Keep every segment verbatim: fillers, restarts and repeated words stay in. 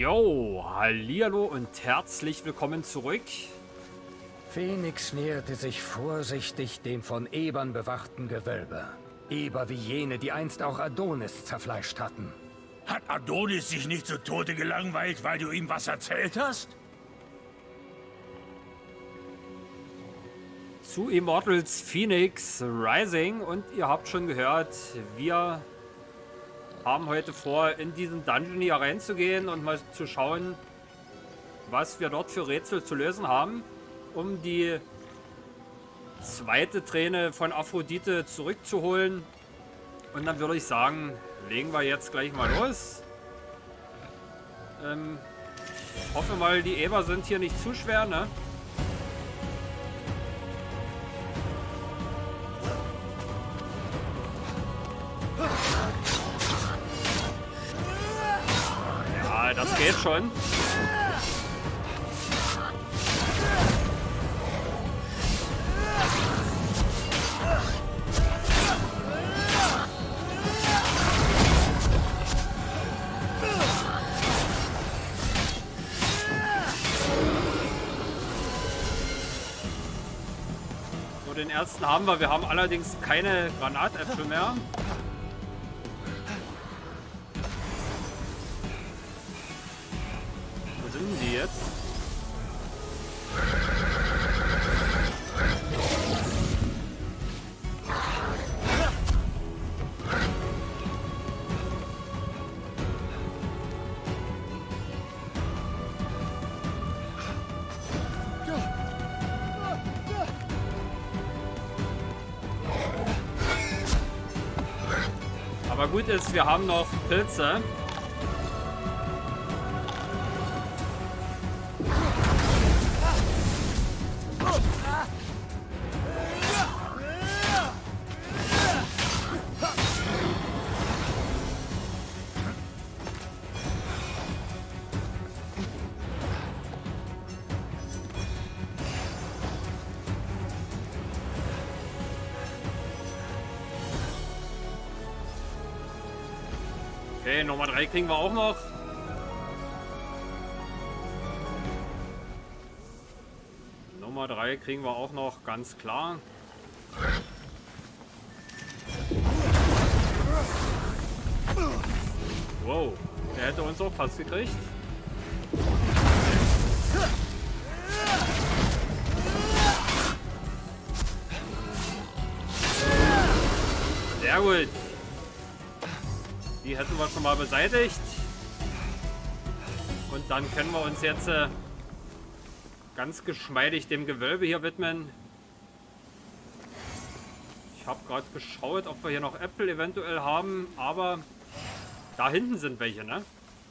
Jo, hallihallo und herzlich willkommen zurück. Phoenix näherte sich vorsichtig dem von Ebern bewachten Gewölbe. Eber wie jene, die einst auch Adonis zerfleischt hatten. Hat Adonis sich nicht zu Tode gelangweilt, weil du ihm was erzählt hast? Zu Immortals Phoenix Rising und ihr habt schon gehört, wir haben heute vor, in diesen Dungeon hier reinzugehen und mal zu schauen, was wir dort für Rätsel zu lösen haben, um die zweite Träne von Aphrodite zurückzuholen. Und dann würde ich sagen, legen wir jetzt gleich mal los. Ähm, ich hoffe mal, die Eber sind hier nicht zu schwer, ne? Ja, das geht schon. So, den ersten haben wir. Wir haben allerdings keine Granatäpfel mehr. Wo sind die jetzt? Aber gut ist, wir haben noch Pilze. Okay, Nummer drei kriegen wir auch noch. Nummer drei kriegen wir auch noch, ganz klar. Wow, der hätte uns auch fast gekriegt. Sehr gut. Die hätten wir schon mal beseitigt. Und dann können wir uns jetzt äh, ganz geschmeidig dem Gewölbe hier widmen. Ich habe gerade geschaut, ob wir hier noch Äpfel eventuell haben, aber da hinten sind welche, ne?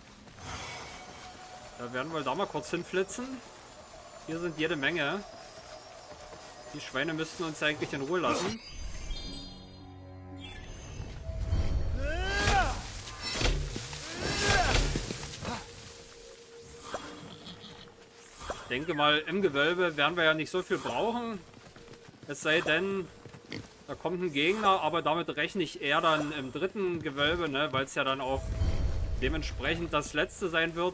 Da werden wir da mal kurz hinflitzen. Hier sind jede Menge. Die Schweine müssten uns eigentlich in Ruhe lassen. Ich denke mal, im Gewölbe werden wir ja nicht so viel brauchen. Es sei denn, da kommt ein Gegner, aber damit rechne ich eher dann im dritten Gewölbe, ne, weil es ja dann auch dementsprechend das letzte sein wird.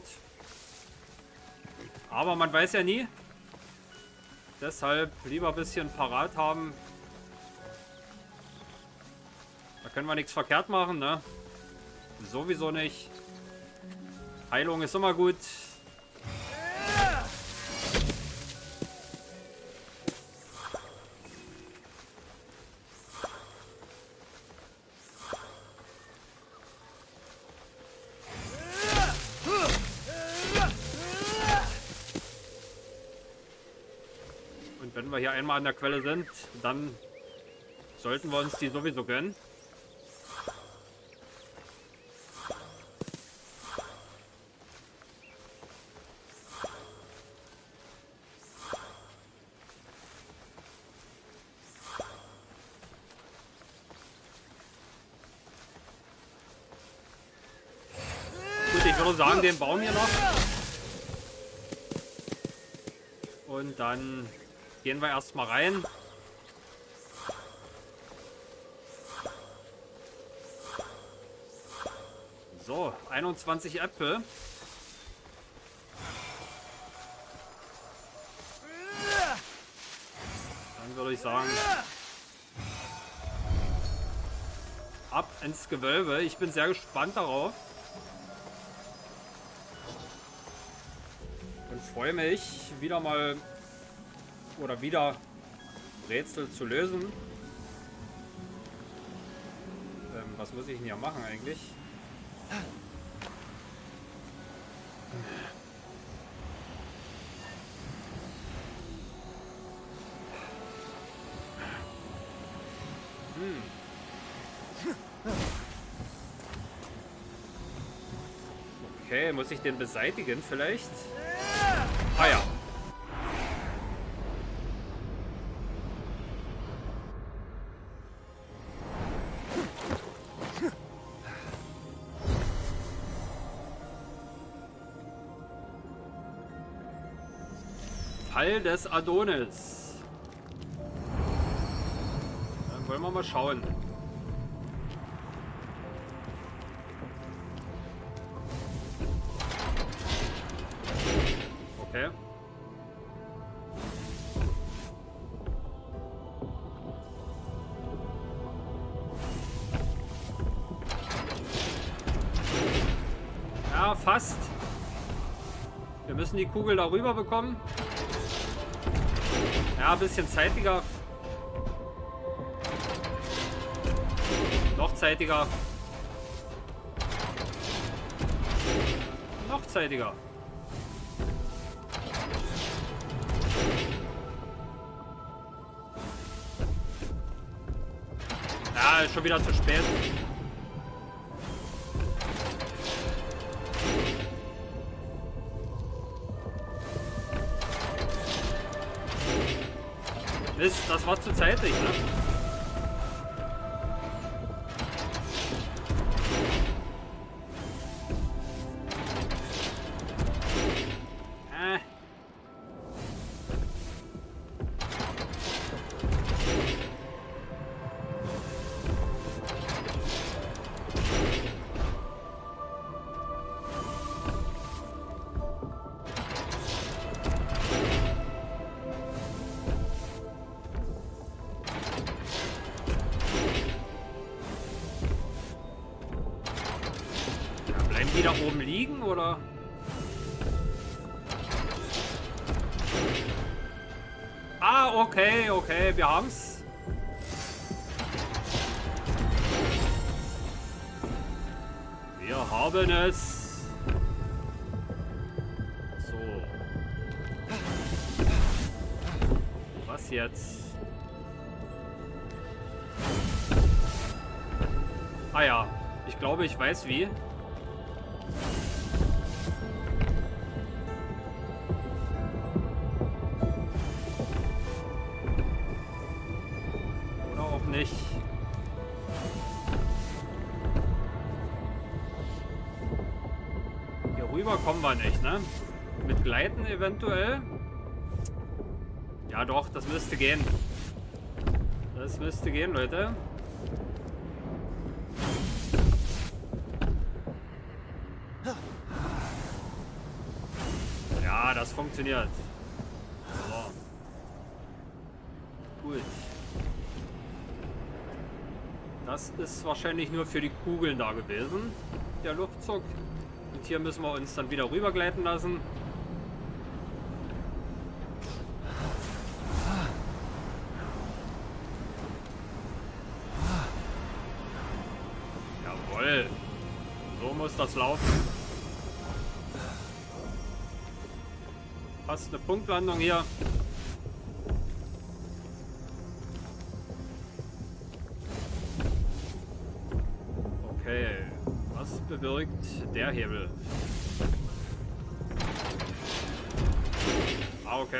Aber man weiß ja nie. Deshalb lieber ein bisschen parat haben. Da können wir nichts verkehrt machen, ne? Sowieso nicht. Heilung ist immer gut. Wenn wir hier einmal an der Quelle sind, dann sollten wir uns die sowieso gönnen. Gut, ich würde sagen, den Baum hier noch. Und dann gehen wir erstmal rein. So, einundzwanzig Äpfel. würde ich sagen, ab ins Gewölbe. Ich bin sehr gespannt darauf. Und freue mich, wieder mal oder wieder Rätsel zu lösen. Ähm, was muss ich denn hier machen eigentlich? Hm. Okay, muss ich den beseitigen vielleicht? Ah ja. Fall des Adonis. Dann wollen wir mal schauen. Okay. Ja, fast. Wir müssen die Kugel darüber bekommen. Ja, ein bisschen zeitiger. Noch zeitiger. Noch zeitiger. Ja, ist schon wieder zu spät. Mist, das war zu zeitig, ne? Äh. Bleiben die da oben liegen, oder? Ah, okay, okay, wir haben's. Wir haben es. So. Was jetzt? Ah ja, ich glaube, ich weiß wie. Oder auch nicht. Hier rüber kommen wir nicht, ne? Mit Gleiten eventuell. Ja doch, das müsste gehen. Das müsste gehen, Leute. Ja, das funktioniert. So. Gut. Das ist wahrscheinlich nur für die Kugeln da gewesen, der Luftzug. Und hier müssen wir uns dann wieder rübergleiten lassen. Jawohl. So muss das laufen. Fast eine Punktlandung hier. Okay, was bewirkt der Hebel? Ah, okay.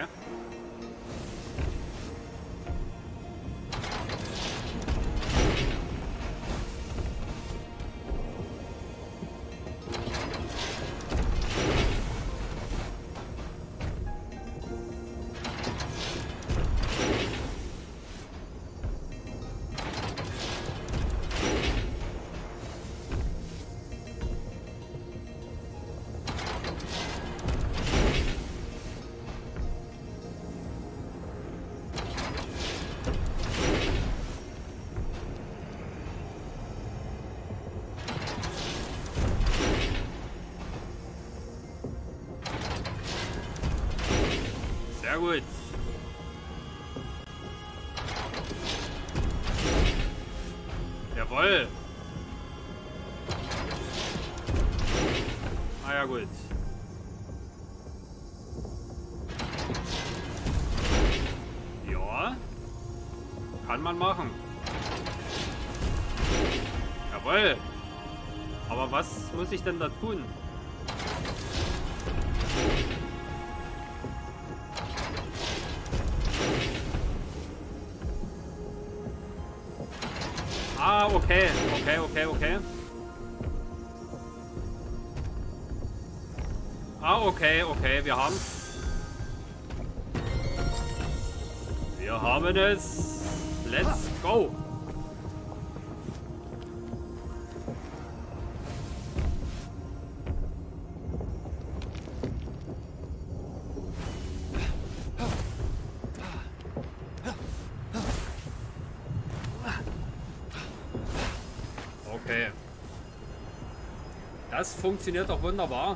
Sehr gut. Jawohl. Ah ja, gut. Ja. Kann man machen. Jawohl. Aber was muss ich denn da tun? Ah, okay. Okay, okay, okay. Ah, okay, okay. Wir haben's. Wir haben es. Let's go. Okay. Das funktioniert doch wunderbar.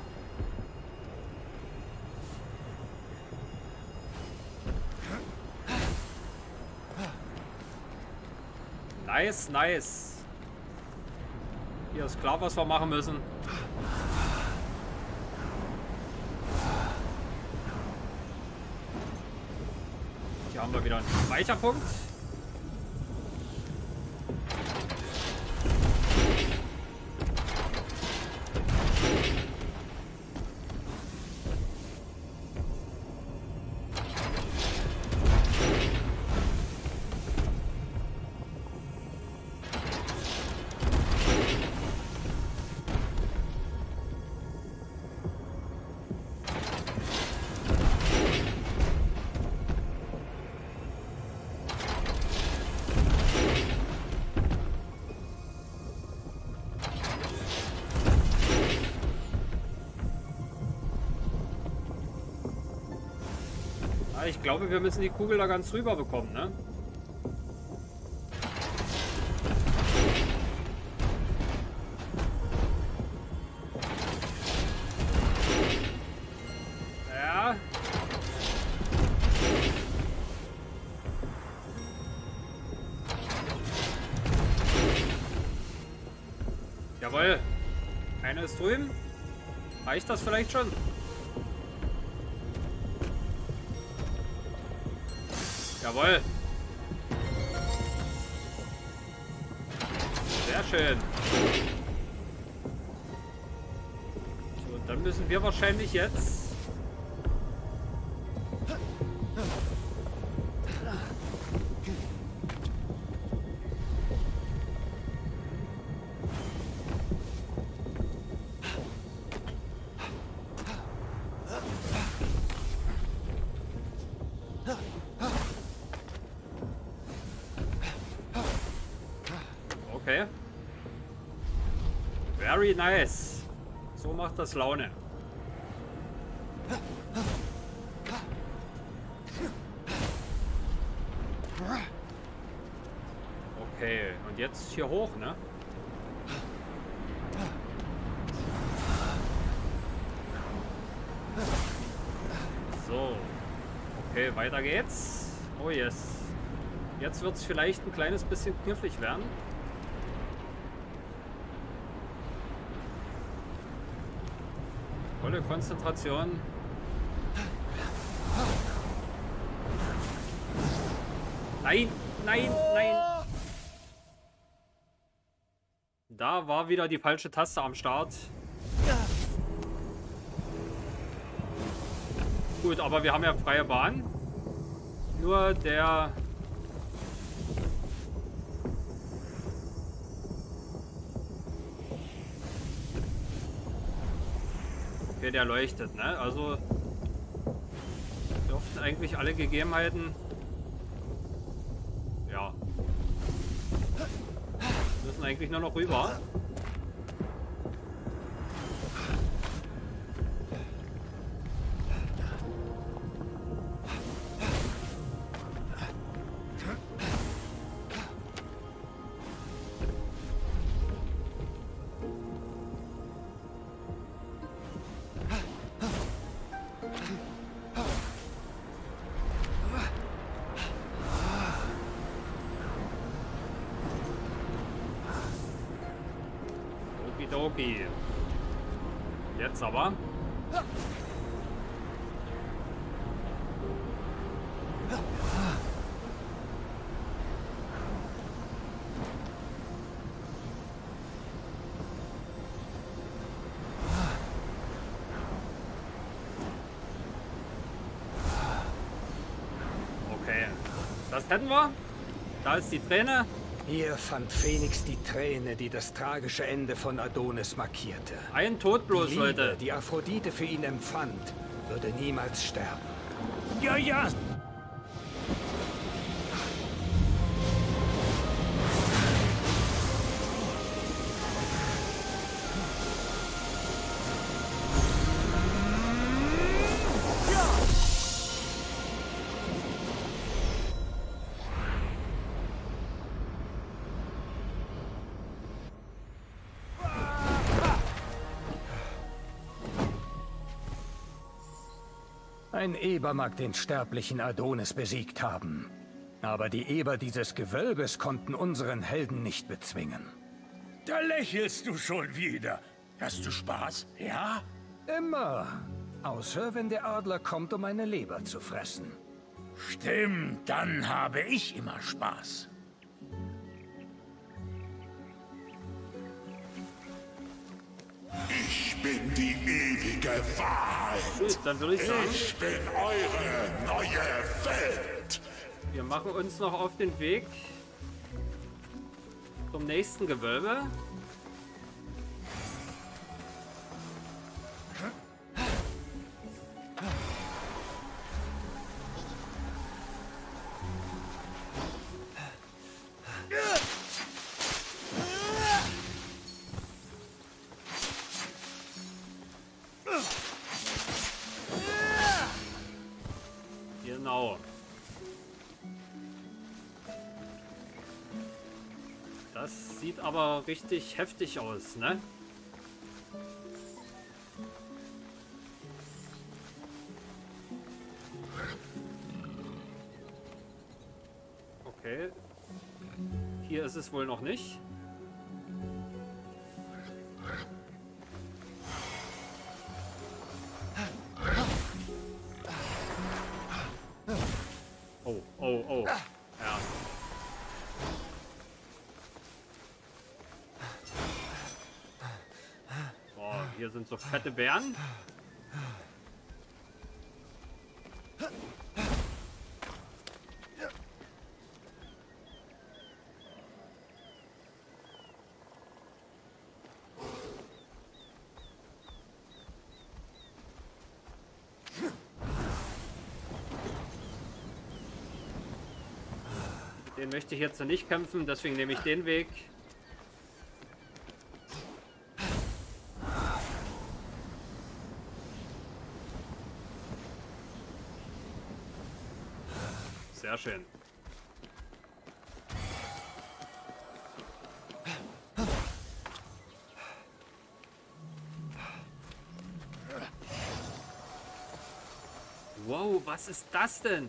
Nice, nice. Hier ist klar, was wir machen müssen. Hier haben wir wieder einen Speicherpunkt. Ich glaube, wir müssen die Kugel da ganz rüber bekommen, ne? Ja. Jawohl. Einer ist drüben. Reicht das vielleicht schon? Jawohl. Sehr schön. So, dann müssen wir wahrscheinlich jetzt... Okay. Very nice. So macht das Laune. Okay, und jetzt hier hoch, ne? So. Okay, weiter geht's. Oh yes. Jetzt wird es vielleicht ein kleines bisschen knifflig werden. Volle Konzentration. Nein, nein, nein. Da war wieder die falsche Taste am Start. Gut, aber wir haben ja freie Bahn. Nur der... Okay, der leuchtet, ne? Also dürften eigentlich alle Gegebenheiten... Ja. Müssen eigentlich nur noch rüber. Okidoki. Jetzt aber. Okay, das hätten wir. Da ist die Träne. Hier fand Phoenix die Träne, die das tragische Ende von Adonis markierte. Ein Tod bloß, Die Liebe, Leute. die Aphrodite für ihn empfand, würde niemals sterben. Ja, ja. Ein Eber mag den sterblichen Adonis besiegt haben. Aber die Eber dieses Gewölbes konnten unseren Helden nicht bezwingen. Da lächelst du schon wieder. Hast du Spaß? Ja? Immer. Außer wenn der Adler kommt, um meine Leber zu fressen. Stimmt, dann habe ich immer Spaß. Ich bin die ewige Wahrheit. Gut, dann würde ich sagen, Ich bin eure neue Welt. wir machen uns noch auf den Weg zum nächsten Gewölbe. Genau. Das sieht aber richtig heftig aus, ne? Okay. Hier ist es wohl noch nicht. Oh, oh, oh. Ja. Oh, hier sind so fette Bären. Den möchte ich jetzt noch nicht kämpfen, deswegen nehme ich den Weg. Sehr schön. Wow, was ist das denn?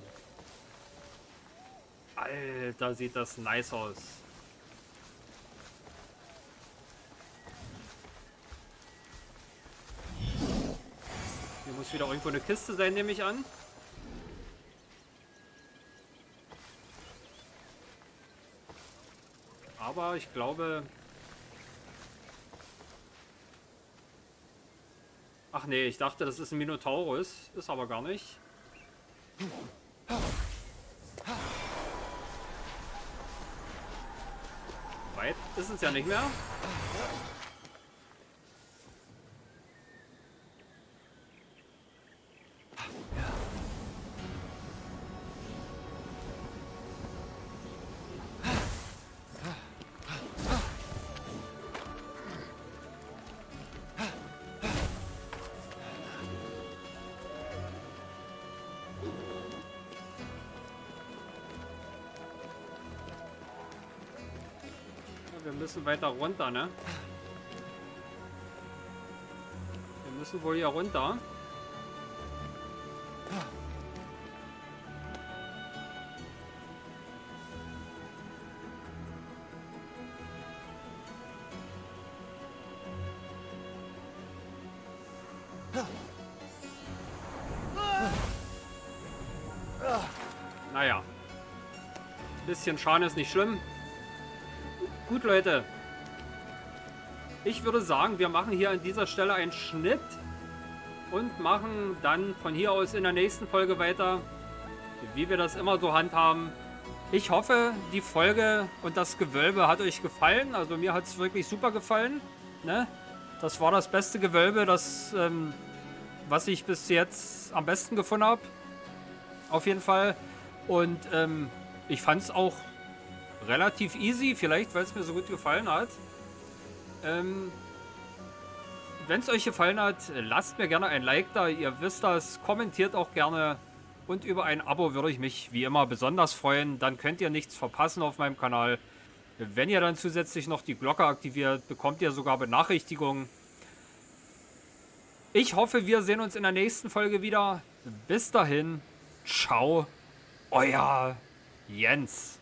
Alter, sieht das nice aus. Hier muss wieder irgendwo eine Kiste sein, nehme ich an. Aber ich glaube... Ach nee, ich dachte, das ist ein Minotaurus. Ist aber gar nicht. Weit ist es ja nicht mehr. Wir müssen weiter runter, ne? Wir müssen wohl hier runter. Naja. Ein bisschen Schaden ist nicht schlimm. Gut, Leute. Ich würde sagen, wir machen hier an dieser Stelle einen Schnitt und machen dann von hier aus in der nächsten Folge weiter, wie wir das immer so handhaben. Ich hoffe, die Folge und das Gewölbe hat euch gefallen. Also mir hat es wirklich super gefallen. Ne? Das war das beste Gewölbe, das, ähm, was ich bis jetzt am besten gefunden habe. Auf jeden Fall. Und ähm, ich fand es auch relativ easy, vielleicht weil es mir so gut gefallen hat. Ähm, Wenn es euch gefallen hat, lasst mir gerne ein Like da. Ihr wisst das, kommentiert auch gerne. Und über ein Abo würde ich mich wie immer besonders freuen. Dann könnt ihr nichts verpassen auf meinem Kanal. Wenn ihr dann zusätzlich noch die Glocke aktiviert, bekommt ihr sogar Benachrichtigungen. Ich hoffe, wir sehen uns in der nächsten Folge wieder. Bis dahin, ciao, euer Jens.